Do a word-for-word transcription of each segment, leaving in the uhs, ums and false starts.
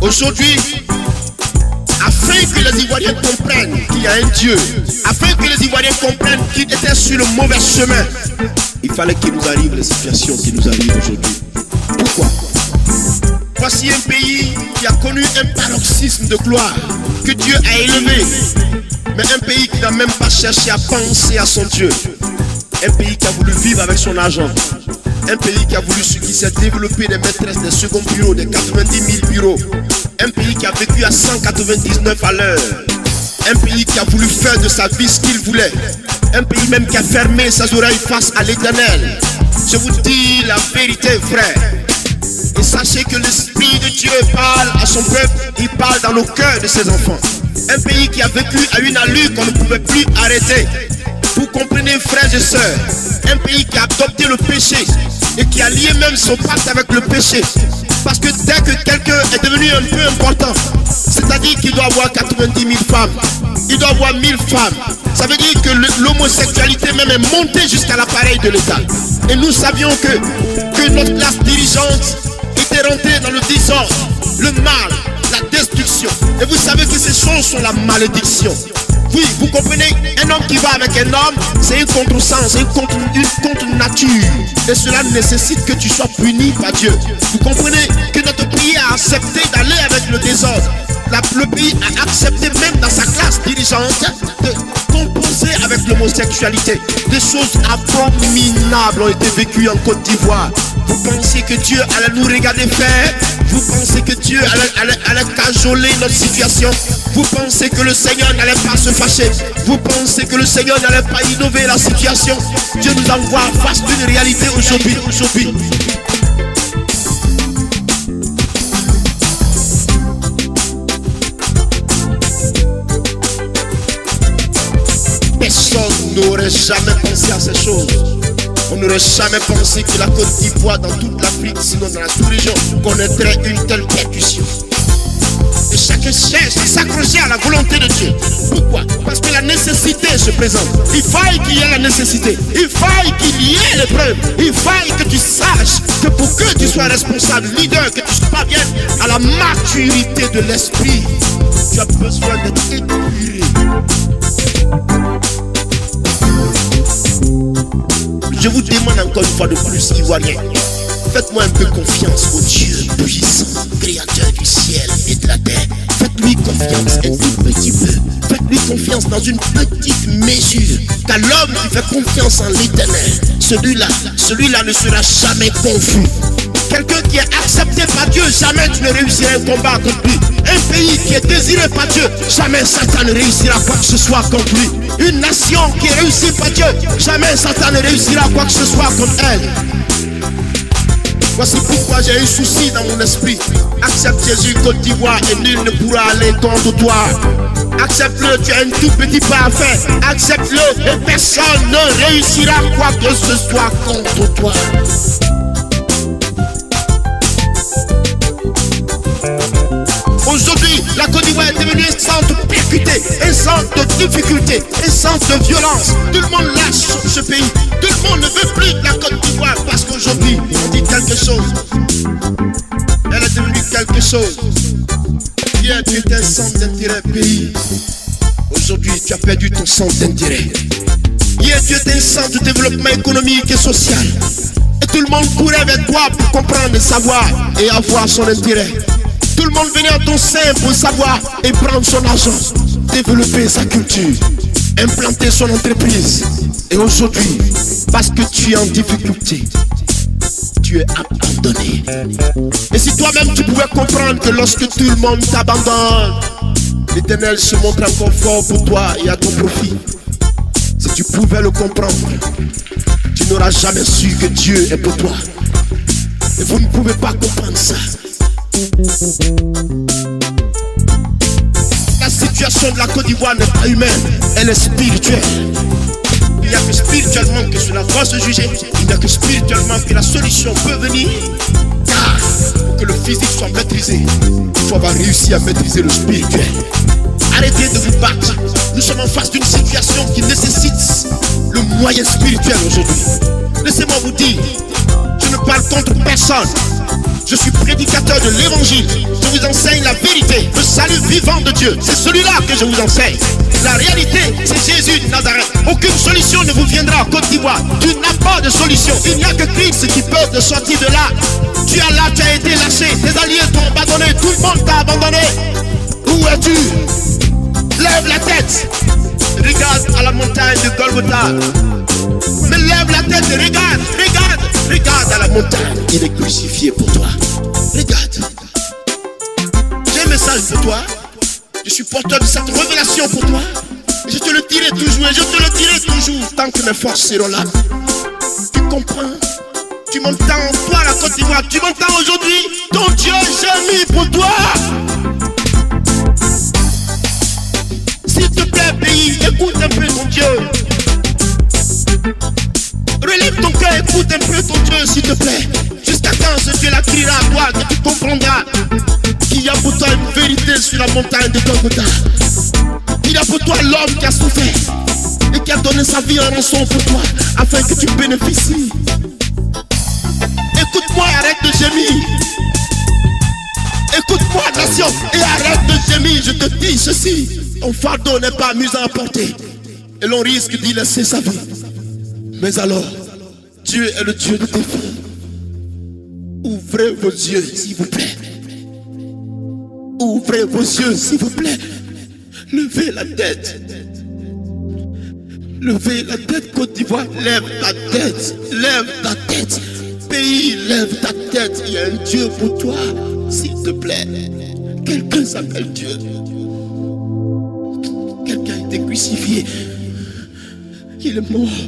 Aujourd'hui, afin que les Ivoiriens comprennent qu'il y a un Dieu, afin que les Ivoiriens comprennent qu'ils étaient sur le mauvais chemin, il fallait qu'il nous arrive les situations qui nous arrivent aujourd'hui. Pourquoi? Voici un pays qui a connu un paroxysme de gloire, que Dieu a élevé, mais un pays qui n'a même pas cherché à penser à son Dieu. Un pays qui a voulu vivre avec son argent. Un pays qui a voulu, qui s'est développé des maîtresses, des seconds bureaux, des quatre-vingt-dix mille bureaux. Un pays qui a vécu à cent quatre-vingt-dix-neuf à l'heure. Un pays qui a voulu faire de sa vie ce qu'il voulait. Un pays même qui a fermé ses oreilles face à l'Éternel. Je vous dis la vérité, frère. Et sachez que l'Esprit de Dieu parle à son peuple, il parle dans le cœur de ses enfants. Un pays qui a vécu à une allure qu'on ne pouvait plus arrêter. Vous comprenez, frères et sœurs, un pays qui a adopté le péché et qui a lié même son pacte avec le péché. Parce que dès que quelqu'un est devenu un peu important, c'est-à-dire qu'il doit avoir quatre-vingt-dix mille femmes, il doit avoir mille femmes, ça veut dire que l'homosexualité même est montée jusqu'à l'appareil de l'État. Et nous savions que, que notre classe dirigeante était rentrée dans le désordre, le mal, la destruction. Et vous savez que ces choses sont la malédiction. Oui, vous comprenez, un homme qui va avec un homme, c'est une contresens, c'est une contre, une contre-nature. Et cela nécessite que tu sois puni par Dieu. Vous comprenez que notre pays a accepté d'aller avec le désordre. La, le pays a accepté même dans sa classe dirigeante de composer avec l'homosexualité. Des choses abominables ont été vécues en Côte d'Ivoire. Vous pensez que Dieu allait nous regarder faire? Vous pensez que Dieu allait, allait, allait cajoler notre situation? Vous pensez que le Seigneur n'allait pas se fâcher? Vous pensez que le Seigneur n'allait pas innover la situation? Dieu nous envoie face d'une réalité aujourd'hui. Aujourd'hui. Personne n'aurait jamais pensé à ces choses. On n'aurait jamais pensé que la Côte d'Ivoire, dans toute l'Afrique, sinon dans la sous-région, connaîtrait une telle percussion. Et chacun cherche à s'accrocher à la volonté de Dieu. Pourquoi? Parce que la nécessité se présente. Il faille qu'il y ait la nécessité. Il faille qu'il y ait l'épreuve. Il faille que tu saches que pour que tu sois responsable, leader, que tu parviennes à la maturité de l'esprit, tu as besoin d'être épuré. Je vous demande encore une fois de plus, Ivoiriens, faites-moi un peu confiance au Dieu puissant, créateur du ciel et de la terre. Faites-lui confiance un tout petit peu. Faites-lui confiance dans une petite mesure. Car l'homme qui fait confiance en l'Éternel, celui-là, celui-là ne sera jamais confus. Quelqu'un qui est accepté par Dieu, jamais tu ne réussiras un combat contre lui. Un pays qui est désiré par Dieu, jamais Satan ne réussira quoi que ce soit contre lui. Une nation qui est réussie par Dieu, jamais Satan ne réussira quoi que ce soit contre elle. Voici pourquoi j'ai un souci dans mon esprit. Accepte Jésus Côte d'Ivoire et nul ne pourra aller contre toi. Accepte-le, tu as un tout petit pas à faire. Accepte-le et personne ne réussira quoi que ce soit contre toi. Aujourd'hui, la Côte d'Ivoire est devenue un centre percuté, un centre de difficulté, un centre de violence. Tout le monde lâche ce pays. Tout le monde ne veut plus de la Côte d'Ivoire parce qu'aujourd'hui, on dit quelque chose. Elle est devenue quelque chose. Hier, tu étais un centre d'intérêt pays. Aujourd'hui, tu as perdu ton centre d'intérêt. Hier, tu étais un centre de développement économique et social. Et tout le monde courait avec toi pour comprendre et savoir et avoir son intérêt. Tout le monde venait à ton sein pour savoir et prendre son argent, développer sa culture, implanter son entreprise. Et aujourd'hui, parce que tu es en difficulté, tu es abandonné. Et si toi-même tu pouvais comprendre que lorsque tout le monde t'abandonne, l'Éternel se montre encore fort pour toi et à ton profit. Si tu pouvais le comprendre, tu n'auras jamais su que Dieu est pour toi. Et vous ne pouvez pas comprendre ça. La situation de la Côte d'Ivoire n'est pas humaine, elle est spirituelle. Il n'y a que spirituellement que cela va se juger. Il n'y a que spirituellement que la solution peut venir. Car pour que le physique soit maîtrisé, il faut avoir réussi à maîtriser le spirituel. Arrêtez de vous battre. Nous sommes en face d'une situation qui nécessite le moyen spirituel aujourd'hui. Laissez-moi vous dire, je ne parle contre personne. Je suis prédicateur pasteur de l'évangile. Je vous enseigne la vérité, le salut vivant de Dieu. C'est celui-là que je vous enseigne. La réalité, c'est Jésus de Nazareth. Aucune solution ne vous viendra en Côte d'Ivoire. Tu n'as pas de solution. Il n'y a que Christ qui peut te sortir de là. Tu as là, tu as été lâché. Tes alliés t'ont abandonné. Tout le monde t'a abandonné. Où es-tu? Lève la tête. Regarde à la montagne de Golgotha. Mais lève la tête et regarde, regarde, regarde à la montagne. Il est crucifié pour toi. Regarde. J'ai un message pour toi. Je suis porteur de cette révélation pour toi. Je te le dirai toujours et je te le dirai toujours tant que mes forces seront là. Tu comprends? Tu m'entends, toi la Côte d'Ivoire, tu m'entends aujourd'hui? Ton Dieu j'ai mis pour toi. S'il te plaît pays, écoute un peu ton Dieu. Relève ton cœur, écoute un peu ton Dieu s'il te plaît. Jusqu'à quand ce Dieu la criera à toi que tu comprendras qu'il y a pour toi une vérité sur la montagne de Golgotha. Il y a pour toi l'homme qui a souffert et qui a donné sa vie en rançon pour toi afin que tu bénéficies. Écoute-moi et arrête de gémir. Écoute-moi nation et arrête de gémir. Je te dis ceci, ton fardeau n'est pas amusant à porter et l'on risque d'y laisser sa vie. Mais alors, Dieu est le Dieu de tes filles. Ouvrez vos yeux s'il vous plaît. Ouvrez vos yeux s'il vous plaît. Levez la tête. Levez la tête Côte d'Ivoire. Lève ta tête. Lève ta tête. Pays, lève ta tête. Il y a un Dieu pour toi. S'il te plaît. Quelqu'un s'appelle Dieu. Quelqu'un a été crucifié. Il est mort.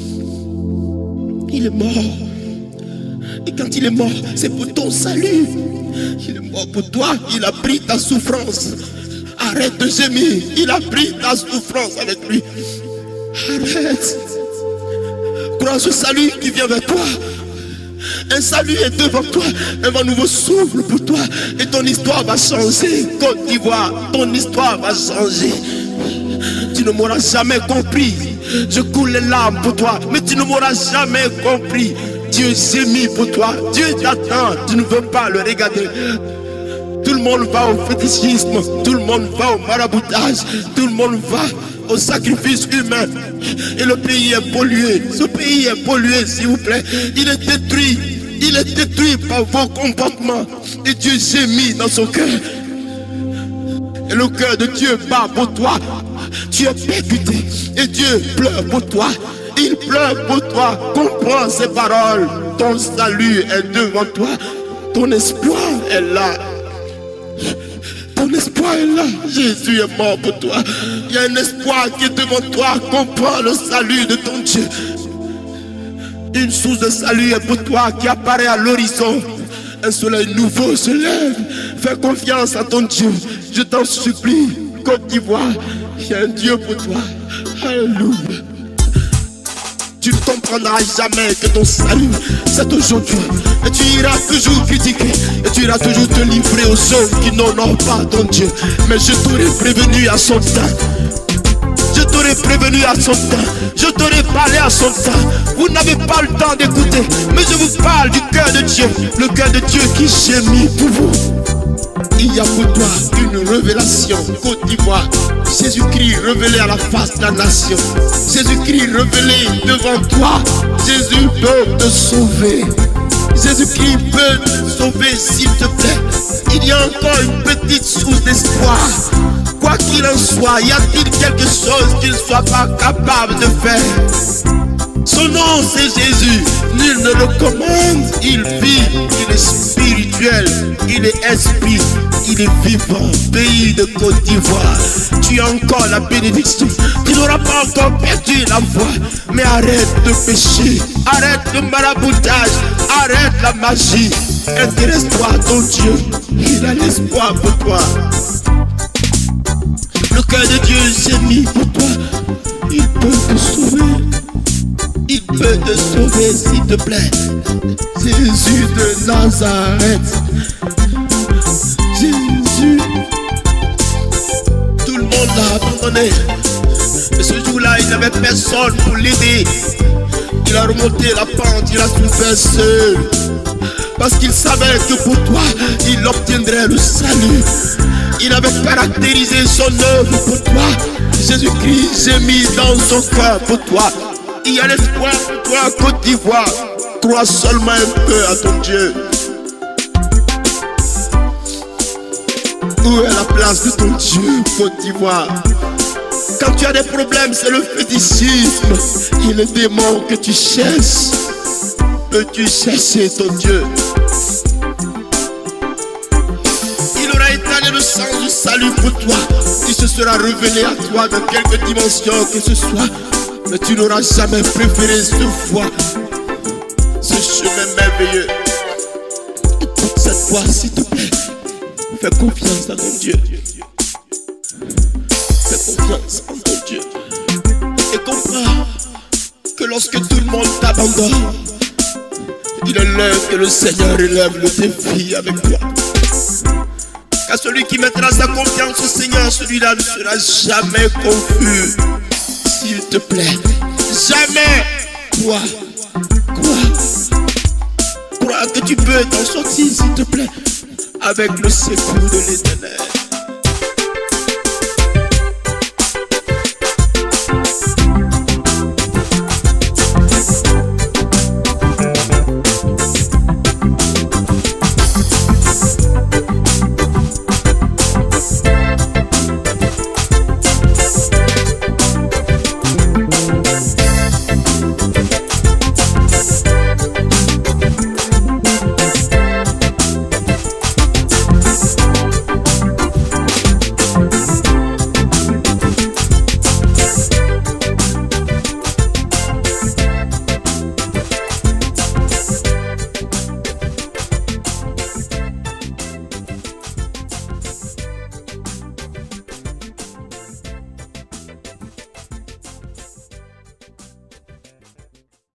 Il est mort. Et quand il est mort, c'est pour ton salut. Il est mort pour toi. Il a pris ta souffrance. Arrête de gémir. Il a pris ta souffrance avec lui. Arrête. Crois en ce salut qui vient vers toi. Un salut est devant toi. Un vent nouveau souffle pour toi. Et ton histoire va changer. Côte d'Ivoire, ton histoire va changer. Tu ne m'auras jamais compris. Je coule les larmes pour toi. Mais tu ne m'auras jamais compris. Dieu gémit pour toi. Dieu t'attend. Tu ne veux pas le regarder. Tout le monde va au fétichisme. Tout le monde va au maraboutage. Tout le monde va au sacrifice humain. Et le pays est pollué. Ce pays est pollué, s'il vous plaît. Il est détruit. Il est détruit par vos comportements. Et Dieu gémit dans son cœur. Et le cœur de Dieu bat pour toi. Tu es percuté. Et Dieu pleure pour toi. Il pleure pour toi. Comprends ces paroles. Ton salut est devant toi. Ton espoir est là. Ton espoir est là. Jésus est mort pour toi. Il y a un espoir qui est devant toi. Comprends le salut de ton Dieu. Une source de salut est pour toi qui apparaît à l'horizon. Un soleil nouveau se lève. Fais confiance à ton Dieu. Je t'en supplie. Côte d'Ivoire, il y a un Dieu pour toi. Alléluia. Tu ne comprendras jamais que ton salut, c'est aujourd'hui. Et tu iras toujours critiquer. Et tu iras toujours te livrer aux hommes qui n'honorent pas ton Dieu. Mais je t'aurais prévenu à son temps. Je t'aurais prévenu à son temps. Je t'aurais parlé à son temps. Vous n'avez pas le temps d'écouter. Mais je vous parle du cœur de Dieu. Le cœur de Dieu qui gémit pour vous. Il y a pour toi une révélation. Côte d'Ivoire, Jésus-Christ révélé à la face de la nation. Jésus-Christ révélé devant toi. Jésus peut te sauver. Jésus-Christ peut te sauver, s'il te plaît. Il y a encore une petite source d'espoir. Quoi qu'il en soit, y a-t-il quelque chose qu'il ne soit pas capable de faire? Son nom c'est Jésus. Nul ne le commande. Il vit, il est spirituel, il est esprit, il est vivant. Pays de Côte d'Ivoire, tu as encore la bénédiction. Tu n'auras pas encore perdu la foi. Mais arrête de pécher, arrête le maraboutage, arrête la magie. Intéresse-toi à ton Dieu. Il a l'espoir pour toi. Le cœur de Dieu gémit pour toi. Il peut te sauver. Il peut te sauver, s'il te plaît. Jésus de Nazareth. Jésus. Tout le monde l'a abandonné. Et ce jour-là, il n'avait personne pour l'aider. Il a remonté la pente, il a souffert seul. Parce qu'il savait que pour toi, il obtiendrais le salut. Il avait caractérisé son œuvre pour toi. Jésus-Christ, j'ai mis dans son cœur pour toi. Il y a l'espoir pour toi, Côte d'Ivoire. Crois seulement un peu à ton Dieu. Où est la place de ton Dieu, Côte d'Ivoire? Quand tu as des problèmes, c'est le fétichisme et le démon que tu cherches. Peux-tu chercher ton Dieu? Il aura étalé le sang du salut pour toi. Il se sera révélé à toi dans quelque dimension que ce soit. Mais tu n'auras jamais préféré ce foi, ce chemin merveilleux. Écoute cette fois, s'il te plaît. Fais confiance à ton Dieu. Fais confiance en ton Dieu. Et comprends que lorsque tout le monde t'abandonne, il est l'heure que le Seigneur élève le défi avec toi. Car celui qui mettra sa confiance au Seigneur, celui-là ne sera jamais confus. S'il te plaît, jamais. Crois, crois, crois que tu peux t'en sortir, s'il te plaît, avec le secours de l'Éternel.